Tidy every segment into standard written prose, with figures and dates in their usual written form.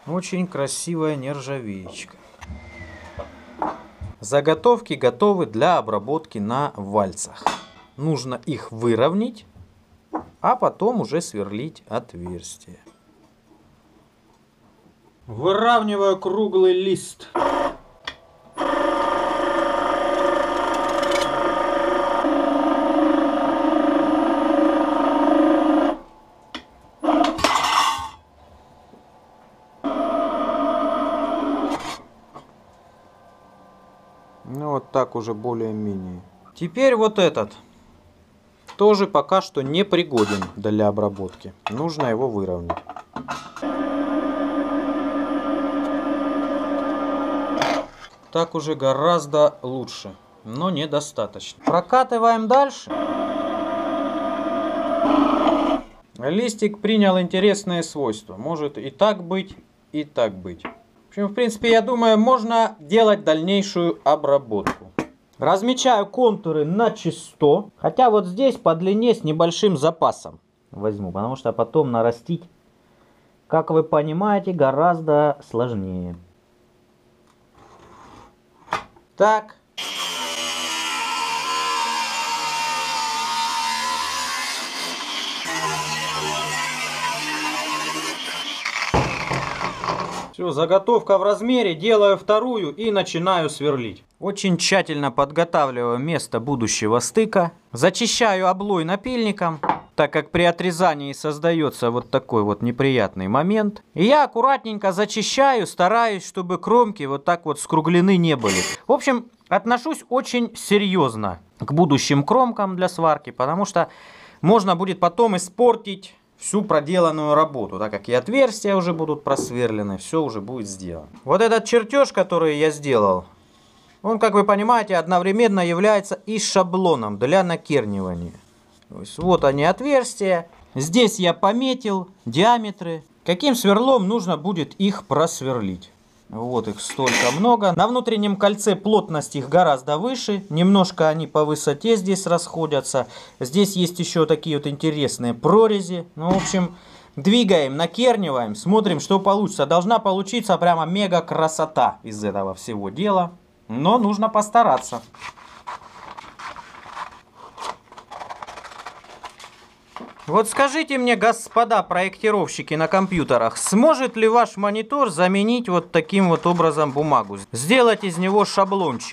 Очень красивая нержавеечка. Заготовки готовы для обработки на вальцах. Нужно их выровнять, а потом уже сверлить отверстие. Выравниваю круглый лист. Ну вот так уже более-менее. Теперь вот этот. Тоже пока что не пригоден для обработки. Нужно его выровнять. Так уже гораздо лучше, но недостаточно. Прокатываем дальше. Листик принял интересные свойства. Может и так быть, и так быть. В общем, в принципе, я думаю, можно делать дальнейшую обработку. Размечаю контуры на чисто. Хотя вот здесь по длине с небольшим запасом возьму, потому что потом нарастить, как вы понимаете, гораздо сложнее. Так. Все, заготовка в размере, делаю вторую и начинаю сверлить. Очень тщательно подготавливаю место будущего стыка. Зачищаю облой напильником, так как при отрезании создается вот такой вот неприятный момент. И я аккуратненько зачищаю, стараюсь, чтобы кромки вот так вот скруглены не были. В общем, отношусь очень серьезно к будущим кромкам для сварки, потому что можно будет потом испортить всю проделанную работу, так как и отверстия уже будут просверлены, все уже будет сделано. Вот этот чертеж, который я сделал, он, как вы понимаете, одновременно является и шаблоном для накернивания. То есть вот они отверстия. Здесь я пометил диаметры, каким сверлом нужно будет их просверлить. Вот их столько много. На внутреннем кольце плотность их гораздо выше. Немножко они по высоте здесь расходятся. Здесь есть еще такие вот интересные прорези. Ну, в общем, двигаем, накерниваем, смотрим, что получится. Должна получиться прямо мега красота из этого всего дела. Но нужно постараться. Вот скажите мне, господа проектировщики на компьютерах, сможет ли ваш монитор заменить вот таким вот образом бумагу? Сделать из него шаблончик?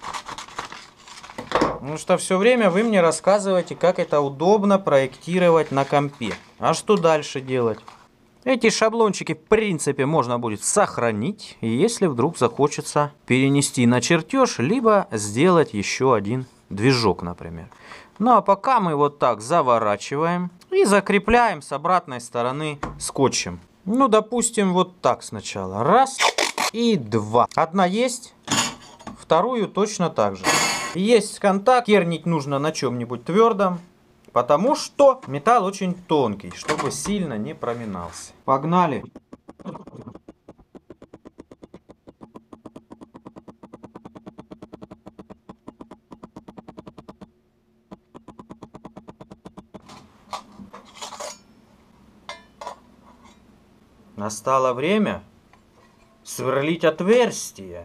Потому что все время вы мне рассказываете, как это удобно проектировать на компе. А что дальше делать? Эти шаблончики, в принципе, можно будет сохранить, если вдруг захочется перенести на чертеж, либо сделать еще один движок, например. Ну а пока мы вот так заворачиваем и закрепляем с обратной стороны скотчем. Ну, допустим, вот так сначала. Раз и два. Одна есть, вторую точно так же. Есть контакт, кернить нужно на чем-нибудь твердом, потому что металл очень тонкий, чтобы сильно не проминался. Погнали! Настало время сверлить отверстие.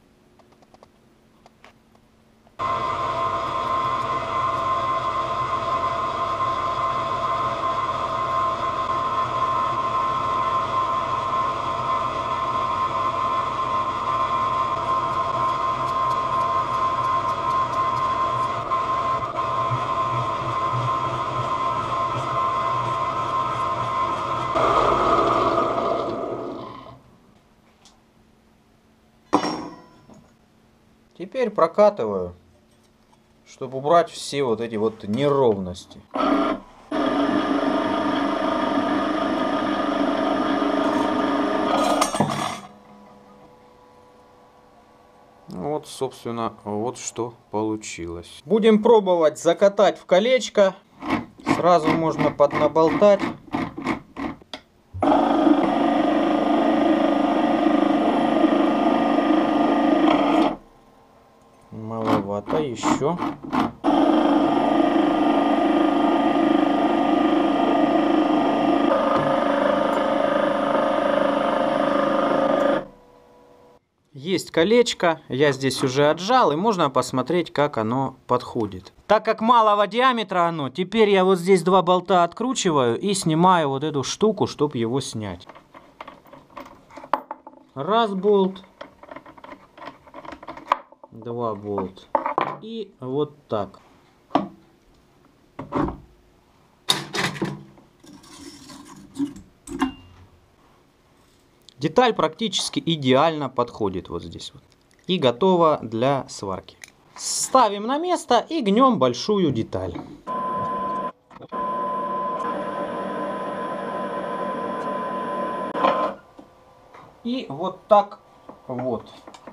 Теперь прокатываю, чтобы убрать все вот эти вот неровности. Вот, собственно, вот что получилось. Будем пробовать закатать в колечко. Сразу можно поднаболтать. Маловато еще. есть колечко, я здесь уже отжал, и можно посмотреть, как оно подходит. Так как малого диаметра оно, теперь я вот здесь 2 болта откручиваю и снимаю вот эту штуку, чтобы его снять. Раз болт, 2 болт. И вот так. Деталь практически идеально подходит вот здесь вот. И готова для сварки. Ставим на место и гнем большую деталь. И вот так вот.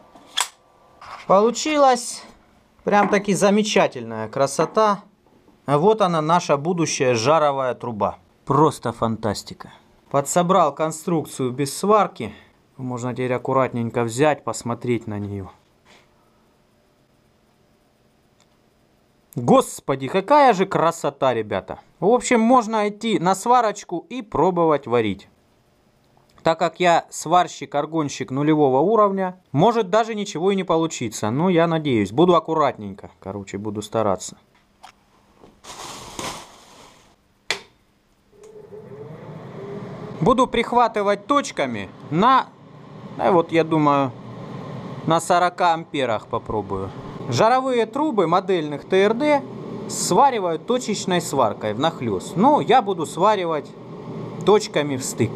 Получилась прям таки замечательная красота. Вот она, наша будущая жаровая труба. Просто фантастика. Подсобрал конструкцию без сварки. Можно теперь аккуратненько взять, посмотреть на нее. Господи, какая же красота, ребята. В общем, можно идти на сварочку и пробовать варить. Так как я сварщик-аргонщик нулевого уровня, может даже ничего и не получиться. Но я надеюсь, буду аккуратненько. Короче, буду стараться. Буду прихватывать точками на, вот я думаю, на 40 амперах попробую. Жаровые трубы модельных ТРД сваривают точечной сваркой внахлёст. Но я буду сваривать точками в стык.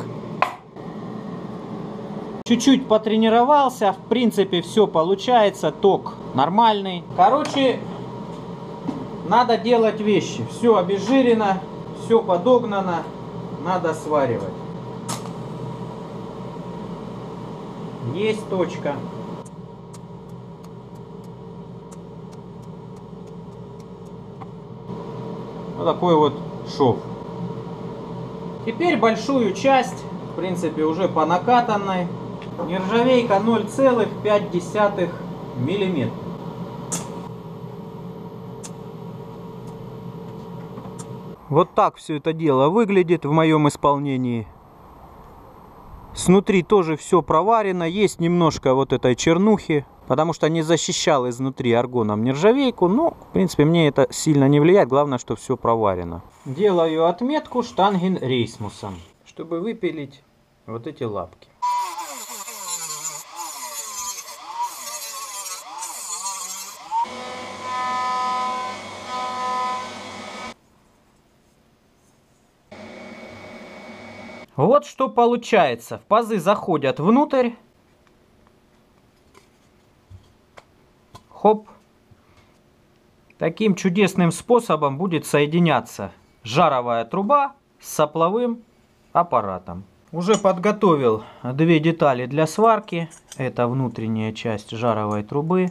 Чуть-чуть потренировался, в принципе все получается, ток нормальный. Короче, надо делать вещи. Все обезжирено, все подогнано, надо сваривать. Есть точка. Вот такой вот шов. Теперь большую часть, в принципе, уже по накатанной. Нержавейка 0,5 мм. Вот так все это дело выглядит в моем исполнении. Снутри тоже все проварено. Есть немножко вот этой чернухи, потому что не защищал изнутри аргоном нержавейку. Но, в принципе, мне это сильно не влияет. Главное, что все проварено. Делаю отметку штангенрейсмусом, чтобы выпилить вот эти лапки. Вот что получается. В пазы заходят внутрь. Хоп. Таким чудесным способом будет соединяться жаровая труба с сопловым аппаратом. Уже подготовил 2 детали для сварки. Это внутренняя часть жаровой трубы.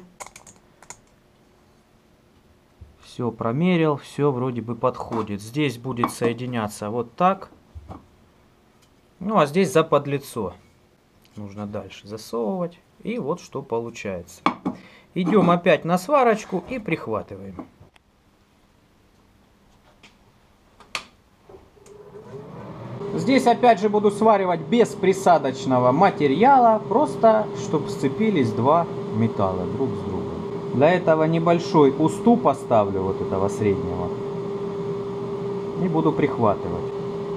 Все промерил, все вроде бы подходит. Здесь будет соединяться вот так. Ну а здесь за подлицо. Нужно дальше засовывать. И вот что получается. Идем опять на сварочку и прихватываем. Здесь опять же буду сваривать без присадочного материала. Просто чтобы сцепились 2 металла друг с другом. Для этого небольшой уступ поставлю вот этого среднего. И буду прихватывать.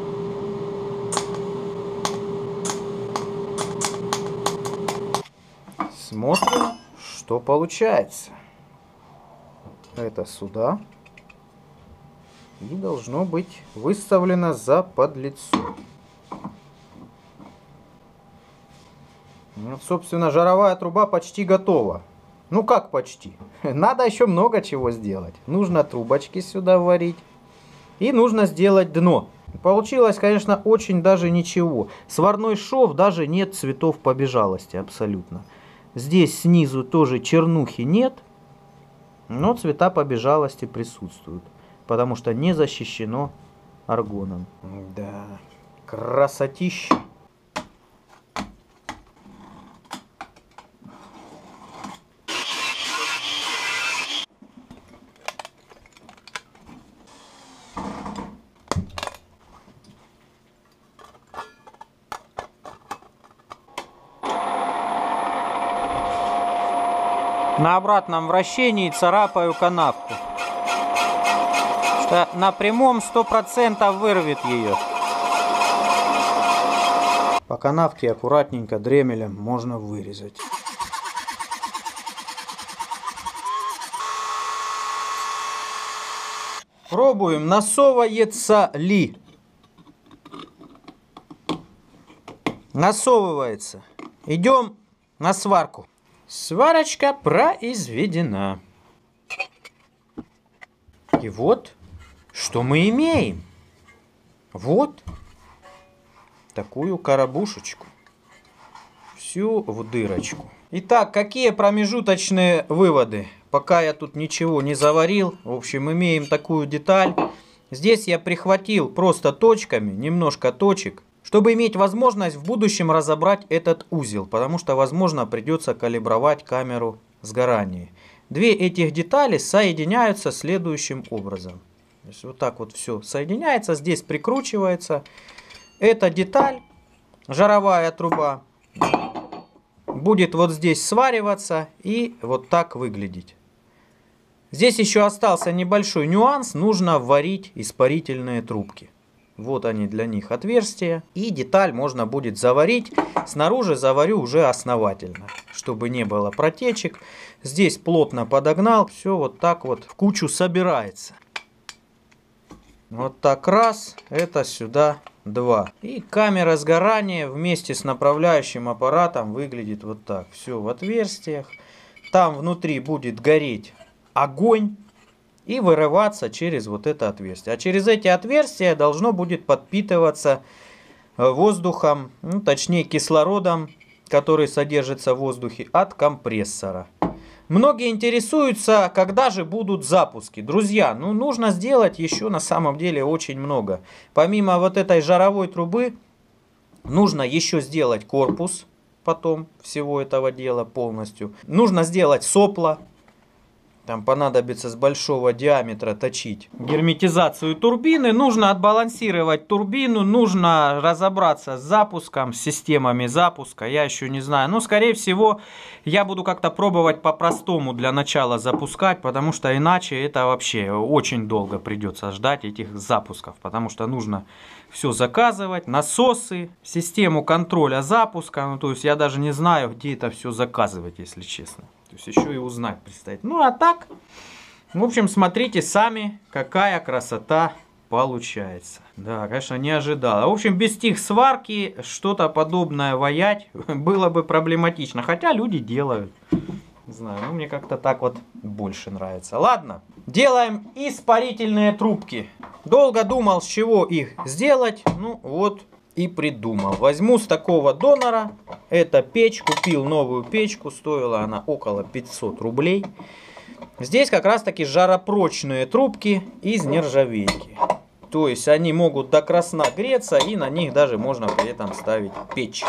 Смотрим, что получается. Это сюда. И должно быть выставлено за подлицо. Вот, собственно, жаровая труба почти готова. Ну как почти? Надо еще много чего сделать. Нужно трубочки сюда варить. И нужно сделать дно. Получилось, конечно, очень даже ничего. Сварной шов, даже нет цветов побежалости абсолютно. Здесь снизу тоже чернухи нет. Но цвета побежалости присутствуют. Потому что не защищено аргоном. Да, красотища. На обратном вращении царапаю канавку. Что на прямом 100% вырвет ее. По канавке аккуратненько дремелем можно вырезать. Пробуем, насовывается ли. Насовывается. Идем на сварку. Сварочка произведена. И вот, что мы имеем. Вот такую коробушечку. Всю в дырочку. Итак, какие промежуточные выводы? Пока я тут ничего не заварил. В общем, имеем такую деталь. Здесь я прихватил просто точками, немножко точек, чтобы иметь возможность в будущем разобрать этот узел. Потому что, возможно, придется калибровать камеру сгорания. Две этих детали соединяются следующим образом. То есть вот так вот все соединяется. Здесь прикручивается. Эта деталь, жаровая труба, будет вот здесь свариваться и вот так выглядеть. Здесь еще остался небольшой нюанс. Нужно варить испарительные трубки. Вот они, для них отверстия. И деталь можно будет заварить. Снаружи заварю уже основательно, чтобы не было протечек. Здесь плотно подогнал. Все вот так вот в кучу собирается. Вот так раз. Это сюда два. И камера сгорания вместе с направляющим аппаратом выглядит вот так. Все в отверстиях. Там внутри будет гореть огонь и вырываться через вот это отверстие. А через эти отверстия должно будет подпитываться воздухом, ну, точнее кислородом, который содержится в воздухе от компрессора. Многие интересуются, когда же будут запуски. Друзья, ну нужно сделать еще на самом деле очень много. Помимо вот этой жаровой трубы, нужно еще сделать корпус потом всего этого дела полностью. Нужно сделать сопла. Там понадобится с большого диаметра точить герметизацию турбины. Нужно отбалансировать турбину. Нужно разобраться с запуском, с системами запуска. Я еще не знаю. Но, скорее всего, я буду как-то пробовать по-простому для начала запускать. Потому что иначе это вообще очень долго придется ждать этих запусков. Потому что нужно все заказывать. Насосы, систему контроля запуска. Ну, то есть я даже не знаю, где это все заказывать, если честно. То есть еще и узнать предстоит. Ну а так, в общем, смотрите сами, какая красота получается. Да, конечно, не ожидал. В общем, без техсварки что-то подобное ваять было бы проблематично. Хотя люди делают. Не знаю, ну мне как-то так вот больше нравится. Ладно, делаем испарительные трубки. Долго думал, с чего их сделать. Ну вот и придумал. Возьму с такого донора. Это печь. Купил новую печку. Стоила она около 500 рублей. Здесь как раз таки жаропрочные трубки из нержавейки. То есть они могут до красна греться. И на них даже можно при этом ставить печь.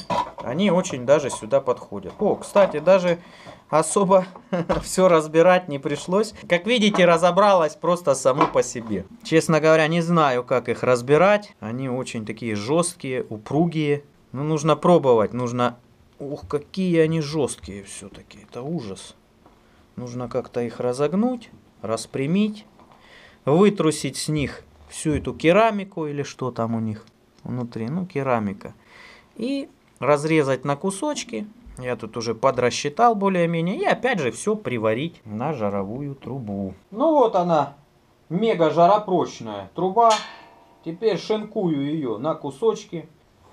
Они очень даже сюда подходят. О, кстати, даже особо все разбирать не пришлось. Как видите, разобралось просто само по себе. Честно говоря, не знаю, как их разбирать. Они очень такие жесткие, упругие. Ну, нужно пробовать. Нужно... Ух, какие они жесткие все-таки. Это ужас. Нужно как-то их разогнуть, распрямить. Вытрусить с них всю эту керамику или что там у них внутри. Ну, керамика. И разрезать на кусочки. Я тут уже подрасчитал более-менее. И опять же все приварить на жаровую трубу. Ну вот она, мега жаропрочная труба. Теперь шинкую ее на кусочки.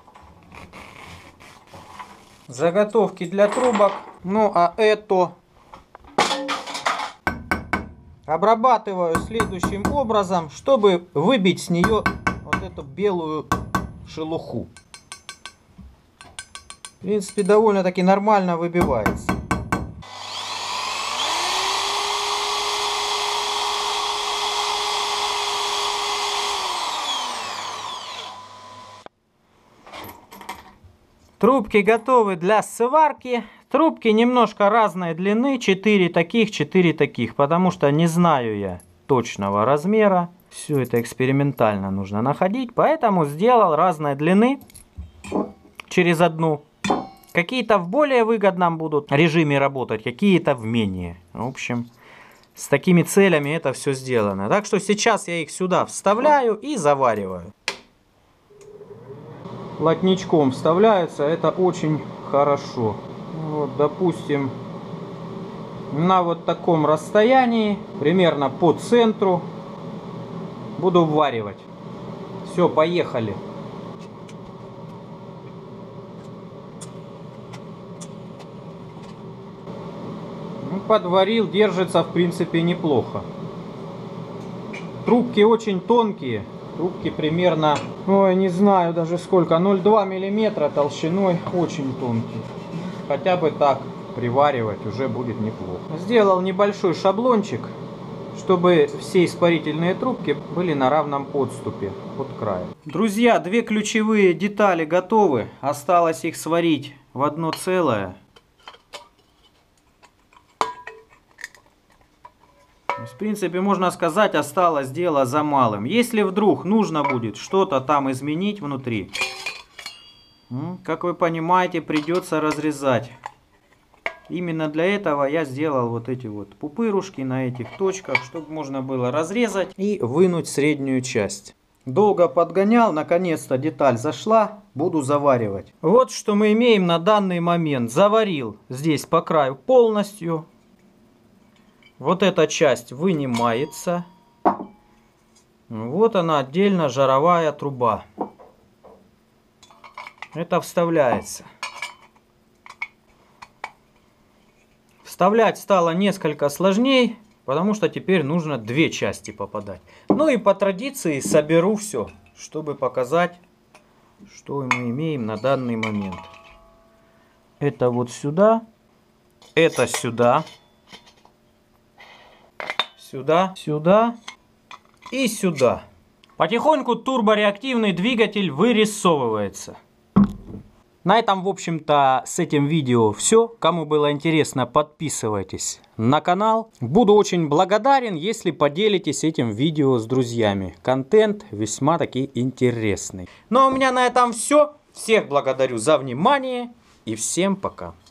Заготовки для трубок. Ну а это обрабатываю следующим образом, чтобы выбить с нее вот эту белую шелуху. В принципе, довольно-таки нормально выбивается. Трубки готовы для сварки. Трубки немножко разной длины. 4 таких, 4 таких. Потому что не знаю я точного размера. Все это экспериментально нужно находить. Поэтому сделал разной длины через одну. Какие-то в более выгодном будут режиме работать, какие-то в менее. В общем, с такими целями это все сделано. Так что сейчас я их сюда вставляю и завариваю. Плотничком вставляется, это очень хорошо. Вот, допустим, на вот таком расстоянии, примерно по центру, буду вваривать. Все, поехали. Ну, подварил, держится в принципе неплохо. Трубки очень тонкие. Трубки примерно, ой, не знаю даже сколько, 0,2 мм толщиной, очень тонкие. Хотя бы так приваривать уже будет неплохо. Сделал небольшой шаблончик, чтобы все испарительные трубки были на равном подступе от края. Друзья, две ключевые детали готовы. Осталось их сварить в одно целое. В принципе, можно сказать, осталось дело за малым. Если вдруг нужно будет что-то там изменить внутри, как вы понимаете, придется разрезать. Именно для этого я сделал вот эти вот пупырушки на этих точках, чтобы можно было разрезать и вынуть среднюю часть. Долго подгонял, наконец-то деталь зашла, буду заваривать. Вот что мы имеем на данный момент. Заварил здесь по краю полностью. Вот эта часть вынимается. Вот она отдельно жаровая труба. Это вставляется. Вставлять стало несколько сложнее, потому что теперь нужно две части попадать. Ну и по традиции соберу все, чтобы показать, что мы имеем на данный момент. Это вот сюда, это сюда. Сюда, сюда и сюда. Потихоньку турбореактивный двигатель вырисовывается. На этом, в общем-то, с этим видео все. Кому было интересно, подписывайтесь на канал. Буду очень благодарен, если поделитесь этим видео с друзьями. Контент весьма таки интересный. Ну а у меня на этом все. Всех благодарю за внимание и всем пока.